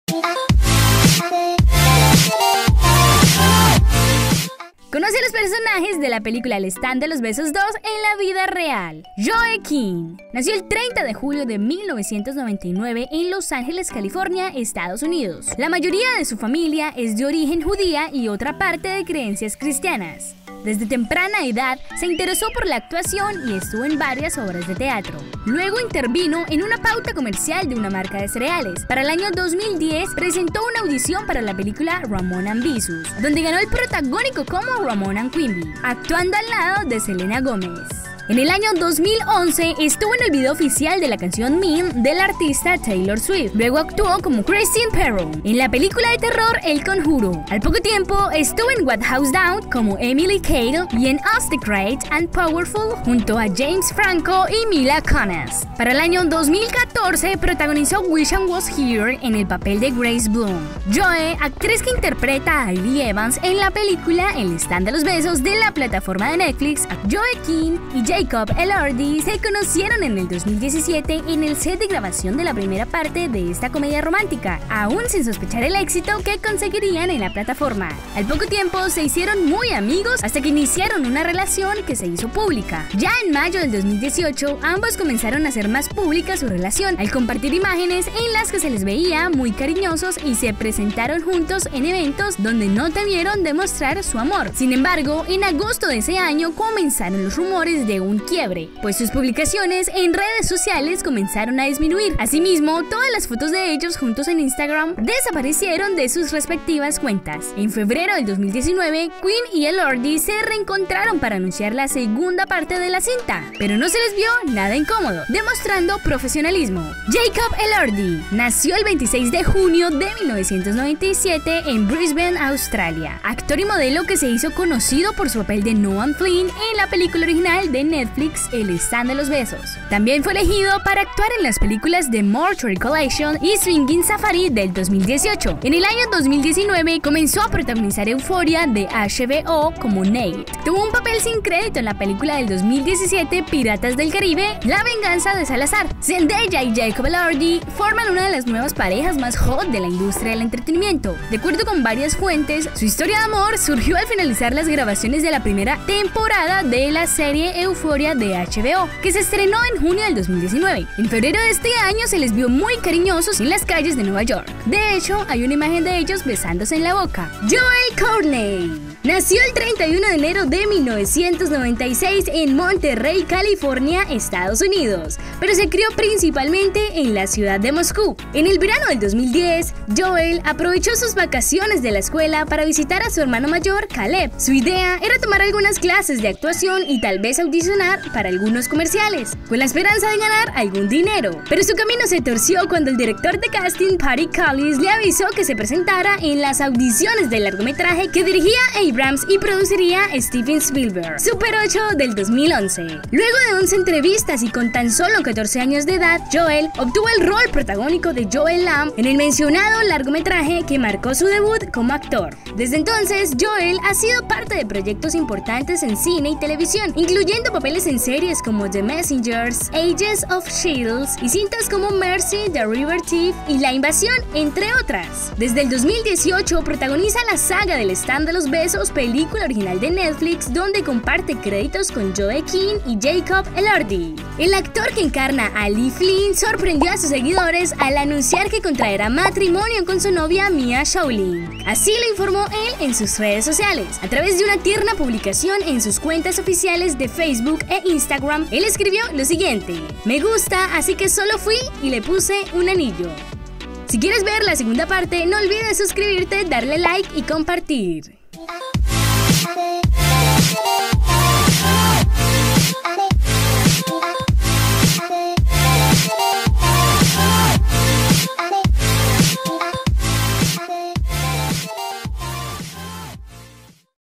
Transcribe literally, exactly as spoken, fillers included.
Conoce a los personajes de la película El Stand de los Besos dos en la vida real. Joe King nació el treinta de julio de mil novecientos noventa y nueve en Los Ángeles, California, Estados Unidos. La mayoría de su familia es de origen judía y otra parte de creencias cristianas. Desde temprana edad se interesó por la actuación y estuvo en varias obras de teatro. Luego intervino en una pauta comercial de una marca de cereales. Para el año dos mil diez presentó una audición para la película Ramon and Beezus, donde ganó el protagónico como Ramon and Quimby, actuando al lado de Selena Gómez. En el año dos mil once estuvo en el video oficial de la canción Mean del artista Taylor Swift. Luego actuó como Christine Perro en la película de terror El Conjuro. Al poco tiempo estuvo en What House Down como Emily Cale y en Us the Great and Powerful junto a James Franco y Mila Kunis. Para el año dos mil catorce protagonizó Wish I Was Here en el papel de Grace Bloom. Joe, actriz que interpreta a Ivy Evans en la película El Stand de los Besos de la plataforma de Netflix, Joe King y Jacob Elordi se conocieron en el dos mil diecisiete en el set de grabación de la primera parte de esta comedia romántica, aún sin sospechar el éxito que conseguirían en la plataforma. Al poco tiempo se hicieron muy amigos hasta que iniciaron una relación que se hizo pública. Ya en mayo del dos mil dieciocho, ambos comenzaron a hacer más pública su relación al compartir imágenes en las que se les veía muy cariñosos y se presentaron juntos en eventos donde no temieron demostrar su amor. Sin embargo, en agosto de ese año comenzaron los rumores de un quiebre, pues sus publicaciones en redes sociales comenzaron a disminuir. Asimismo, todas las fotos de ellos juntos en Instagram desaparecieron de sus respectivas cuentas. En febrero del dos mil diecinueve, Queen y Elordi se reencontraron para anunciar la segunda parte de la cinta, pero no se les vio nada incómodo, demostrando profesionalismo. Jacob Elordi nació el veintiséis de junio de mil novecientos noventa y siete en Brisbane, Australia. Actor y modelo que se hizo conocido por su papel de Noah Flynn en la película original de Netflix El Stand de los Besos. También fue elegido para actuar en las películas The Mortuary Collection y Swingin' Safari del dos mil dieciocho. En el año dos mil diecinueve comenzó a protagonizar Euphoria de H B O como Nate. Tuvo un papel sin crédito en la película del dos mil diecisiete Piratas del Caribe, La Venganza de Salazar. Zendaya y Jacob Elordi forman una de las nuevas parejas más hot de la industria del entretenimiento. De acuerdo con varias fuentes, su historia de amor surgió al finalizar las grabaciones de la primera temporada de la serie Euphoria de H B O, que se estrenó en junio del dos mil diecinueve. En febrero de este año se les vio muy cariñosos en las calles de Nueva York. De hecho, hay una imagen de ellos besándose en la boca. Joel Courtney nació el treinta y uno de enero de mil novecientos noventa y seis en Monterrey, California, Estados Unidos, pero se crió principalmente en la ciudad de Moscú. En el verano del dos mil diez, Joel aprovechó sus vacaciones de la escuela para visitar a su hermano mayor, Caleb. Su idea era tomar algunas clases de actuación y tal vez audicionar para algunos comerciales, con la esperanza de ganar algún dinero. Pero su camino se torció cuando el director de casting, Patty Collis, le avisó que se presentara en las audiciones del largometraje que dirigía Abrams y produciría Steven Spielberg, Super ocho del dos mil once. Luego de once entrevistas y con tan solo catorce años de edad, Joel obtuvo el rol protagónico de Joel Lamb en el mencionado largometraje que marcó su debut como actor. Desde entonces, Joel ha sido parte de proyectos importantes en cine y televisión, incluyendo papeles en series como The Messengers, Agents of Shield y cintas como Mercy, The River Thief y La Invasión, entre otras. Desde el dos mil dieciocho protagoniza la saga del Stand de los Besos, película original de Netflix, donde comparte créditos con Joe King y Jacob Elordi. El actor que encarna a Lee Flynn sorprendió a sus seguidores al anunciar que contraerá matrimonio con su novia Mia Shaolin. Así lo informó él en sus redes sociales. A través de una tierna publicación en sus cuentas oficiales de Facebook e Instagram, él escribió lo siguiente: "Me gusta, así que solo fui y le puse un anillo". Si quieres ver la segunda parte, no olvides suscribirte, darle like y compartir.